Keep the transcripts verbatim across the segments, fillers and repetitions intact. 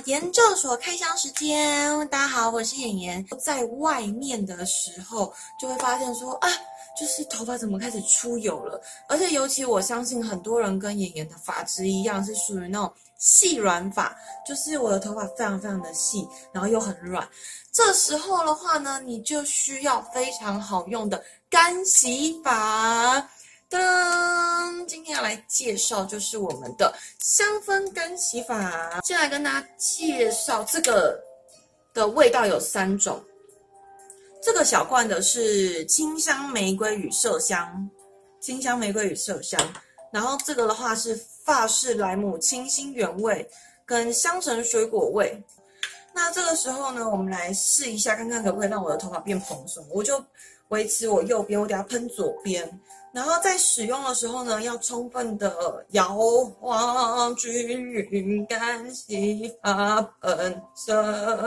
研究所开箱时间，大家好，我是妍妍。在外面的时候，就会发现说啊，就是头发怎么开始出油了？而且尤其我相信很多人跟妍妍的发质一样，是属于那种细软发，就是我的头发非常非常的细，然后又很软。这时候的话呢，你就需要非常好用的干洗发。噔，今天要来介绍就是我们的香氛干洗发。先来跟大家介绍这个的味道有三种，这个小罐的是清香玫瑰与麝香，清香玫瑰与麝香，然后这个的话是法式莱姆清新原味跟香橙水果味。那这个时候呢，我们来试一下，看看可不可以让我的头发变蓬松。我就维持我右边，我等下喷左边。然后在使用的时候呢，要充分的摇晃均匀干洗发喷射。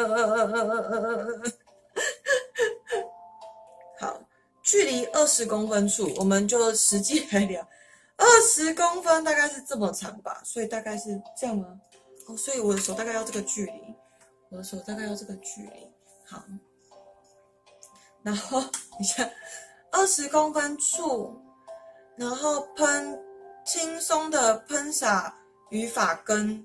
好，距离二十公分处，我们就实际来量。二十公分大概是这么长吧，所以大概是这样吗？哦，所以我的手大概要这个距离，我的手大概要这个距离。好，然后你看二十公分处。然后喷轻松的喷洒于发根，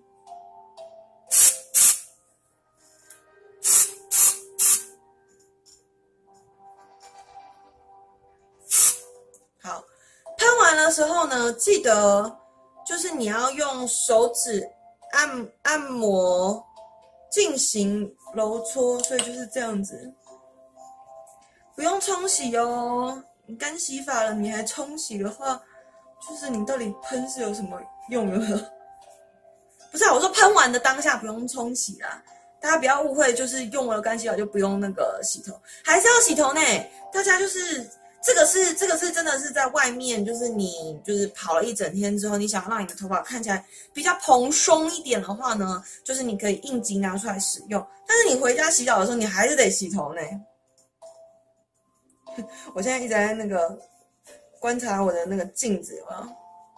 好，喷完的时候呢，记得就是你要用手指按按摩进行揉搓，所以就是这样子，不用冲洗哦。你干洗发了，你还冲洗的话，就是你到底喷是有什么用的？不是啊，我说喷完的当下不用冲洗啦，大家不要误会，就是用了干洗发就不用那个洗头，还是要洗头呢。大家就是这个是这个是真的是在外面，就是你就是跑了一整天之后，你想要让你的头发看起来比较蓬松一点的话呢，就是你可以应急拿出来使用。但是你回家洗澡的时候，你还是得洗头呢。我现在一直在那个观察我的那个镜子，有没有？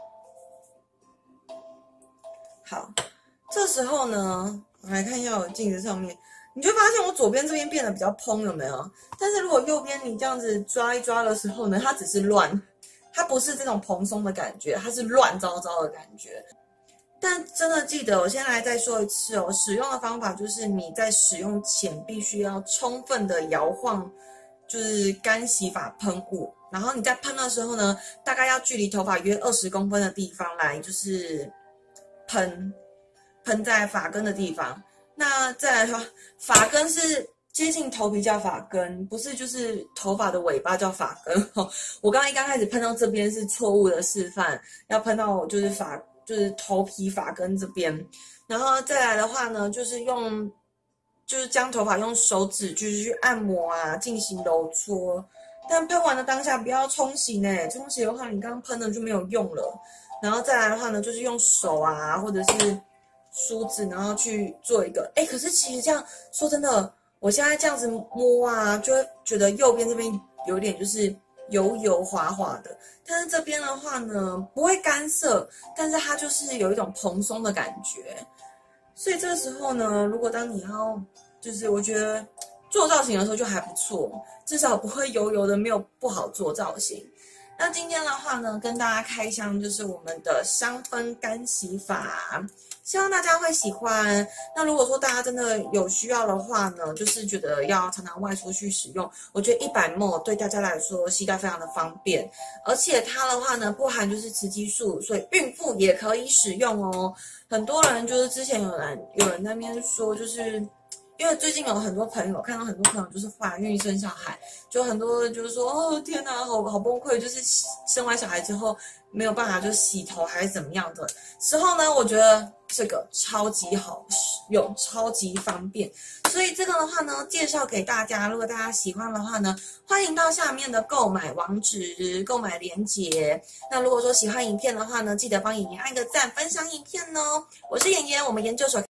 好，这时候呢，我来看一下我的镜子上面，你就发现我左边这边变得比较蓬，有没有？但是如果右边你这样子抓一抓的时候呢，它只是乱，它不是这种蓬松的感觉，它是乱糟糟的感觉。但真的记得，我先来再说一次哦，使用的方法就是你在使用前必须要充分的摇晃。就是干洗发喷雾，然后你在喷的时候呢，大概要距离头发约二十公分的地方来，就是喷喷在发根的地方。那再来的话，发根是接近头皮叫发根，不是就是头发的尾巴叫发根。我刚刚一刚开始喷到这边是错误的示范，要喷到就是发就是头皮发根这边，然后再来的话呢，就是用。就是将头发用手指就是去按摩啊，进行揉搓。但喷完的当下不要冲洗呢，冲洗的话你刚刚喷的就没有用了。然后再来的话呢，就是用手啊或者是梳子，然后去做一个。哎，可是其实这样说真的，我现在这样子摸啊，就会觉得右边这边有点就是油油滑滑的，但是这边的话呢不会干涩，但是它就是有一种蓬松的感觉。所以这个时候呢，如果当你要，就是我觉得做造型的时候就还不错，至少不会油油的，没有不好做造型。那今天的话呢，跟大家开箱就是我们的香氛干洗法，希望大家会喜欢。那如果说大家真的有需要的话呢，就是觉得要常常外出去使用，我觉得一百 毫升 对大家来说携带非常的方便，而且它的话呢不含就是雌激素，所以孕妇也可以使用哦。很多人就是之前有人有人在那边说，就是因为最近有很多朋友看到很多朋友就是怀孕生小孩，就很多人就是说哦天哪，好好崩溃，就是生完小孩之后没有办法就洗头还是怎么样的时候呢，我觉得这个超级好使用，超级方便。所以这个的话呢，介绍给大家，如果大家喜欢的话呢，欢迎到下面的购买网址、购买链接。那如果说喜欢影片的话呢，记得帮妍妍按个赞，分享影片哦。我是妍妍，我们研究所。